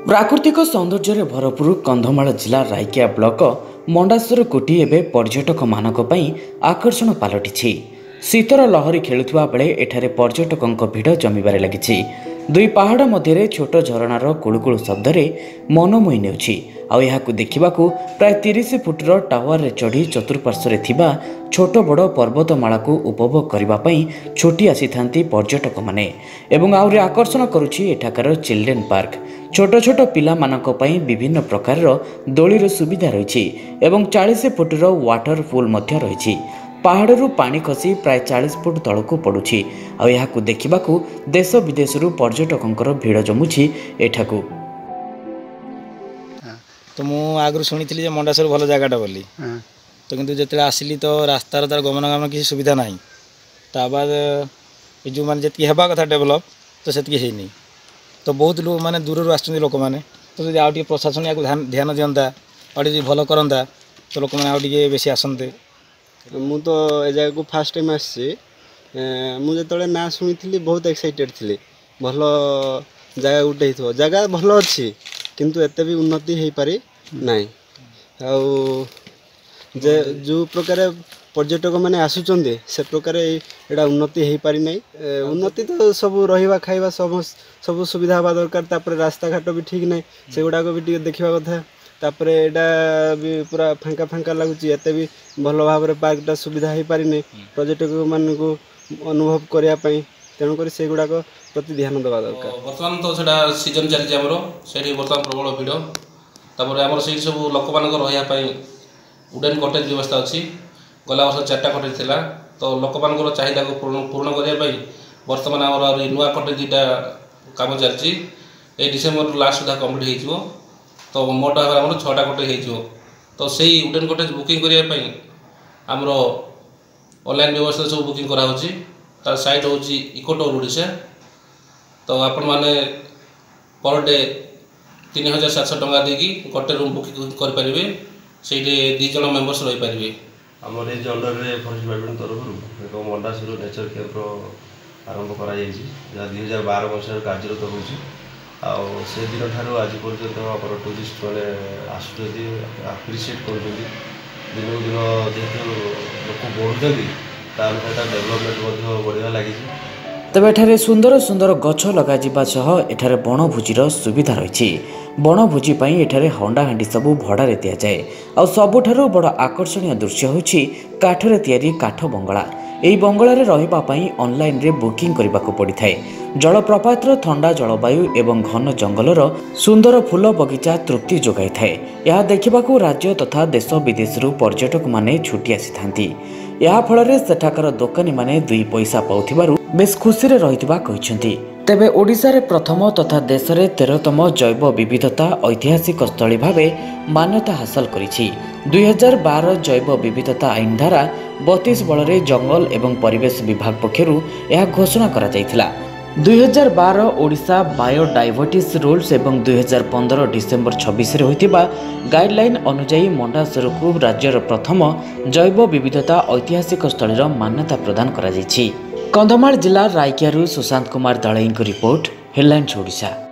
प्राकृतिक सौंदर्य भरपूर कंधमाल जिला रायकिया ब्लॉक मंडासुर कोटी एवं पर्यटक मानक आकर्षण पलटि शीतर लहरी खेलुवा बेले एठारे पर्यटकों भिड़ जमीबार लगी। दुई पहाड़ मध्य छोट झरणार कुळुकुळु शब्द मनमोही नेउछि। देखा प्राय 30 फुटर टावर रे चढ़ी चतुर्पार्श्व थिबा छोट बड़ पर्वतमाला को उपभोग करने छुट्टी आसी पर्यटक माने एवं आउरी आकर्षण करुछि एठाकार चिल्ड्रेन पार्क। छोट छोट पिला मानक पई विभिन्न प्रकार दोलीर सुविधा रही एवं 40 फुटर वाटरफुल मध्य रही। पहाड़ू पानी खसी प्राय 40 फुट तलक पड़ुछि। आउ देखा देश विदेश पर्यटकों भिड़ जमुछि एठाकू। तो मु आगु शुणी मंडासुर भल जगटा बोली तो किंतु जिते आसिली तो रास्तार तार गमनागमन किसी सुविधा ना बाद जो मैंने जी हेबा कथा डेभलप तो से तो बहुत लोग माने दूर आस लोक मैंने तो जब आउ प्रशासन या ध्यान दिंता और भल करता तो लोक मैंने आगे बेसी आसते। मु तो ए जगह को फास्ट टाइम आसी मुझे ना शुणी बहुत एक्साइटेड थी। भल जगह गोटे हो जगह भल अच्छी किंतु एते भी उन्नति हो पारि नहीं। जे जो प्रकार पर्यटक मैंने आसुचंदे से प्रकार एटा उन्नति हो पारि नहीं। उन्नति तो सब रहिबा खाइबा सब सुविधा हवा दरकार। तापर रास्ता घाट भी ठीक नहीं से गुड़ाक भी देखा कथा। तापर एटा भी पूरा फांका फांका लगुच एते भी भल भाव पार्कटा सुविधा हो पारि नहीं पर्यटक मान को अनुभव करने तेणुक से गुड़ाक प्रति ध्यान देवा दरकार। बर्तमान तो सेटा सीजन चलती से बर्तमान प्रबल भिड़ तापर आम से सब लोक मान रही वुडेन कटेज व्यवस्था अच्छी। गला वर्ष 4टा कटेज थिला तो लोक मान चाहिदा को पूर्ण करने बर्तमान आम नुआ कटेज 2टा काम चलती। डिसेम्बर लास्ट सुधा कम्प्लीट हो तो मोट भाव आम 6टा कटेज हो तो से वुडेन कटेज बुकिंग करने आमर ऑनलाइन व्यवस्था सब बुकिंग कराऊँगी। तार साइट हूँ इकोटूर ओडिशा तो आपण मैंने पर डे 3700 टंका देकी गोटे रूम बुकिंग करेंगे से 2 जन मेंबर्स रही पारे। आमर ये अंडर में फॉरेस्ट डिपार्टमेंट तरफ एक मंडासुर नेचर कैंप आरंभ कर 2012 मसीह कार्यरत होसे दिन ठार आज पर्यटन आम टूरिस्ट मैंने आसुँच आप्रिसीएट कर दिन को दिन जेहतु लोक बढ़ुं डेभलपमेंट बढ़िया लगी। तेबे एठारे सुंदर सुंदर गछ लगाजिबा सह एठारे बनभोजीर सुविधा रही। बनभोजी पई एठारे हंडाहांडी सबू भड़ारे दिया जाए। आ सबुठारु बड़ आकर्षणीय दृश्य होछि काठरे तैयारी काठ बंगला। एही बंगलारे रहिबा पई ऑनलाइन रे बुकिंग करबाको पड़िथाय। जलप्रपातर ठंडा जलवायु एवं घन जंगलर सुंदर फूल बगीचा तृप्ति जोगाई थाए। यह देखिबाकू राज्य तथा देश विदेशरू पर्यटक माने छुट्टी आसी या फल सेठाकर दोकानी माने 2 पैसा पाउथिबारु बेस खुशी रे रहितबा कहिसेंती। तेबे ओडिशा रे प्रथम तथा देश रे 13तम जैव विविधता ऐतिहासिक स्थली भावे मान्यता हासिल करिछि। 2012 जैव विविधता आईन धारा 32 बल जंगल एवं परिवेश विभाग पक्षरु यह घोषणा करा जायथिला। 2012 ओडिशा बायोडाइवर्सिटी रूल्स एवं 2015 डिसेम्बर 26 होइतिबा गाइडलाइन अनुसार मंडासुर को राज्यर प्रथम जैव विविधता ऐतिहासिक स्थलीर मान्यता प्रदान करा जायछि। कंधमाल जिला रायकियारू सुशांत कुमार दलई रिपोर्ट हेडलाइन्स ओडिशा।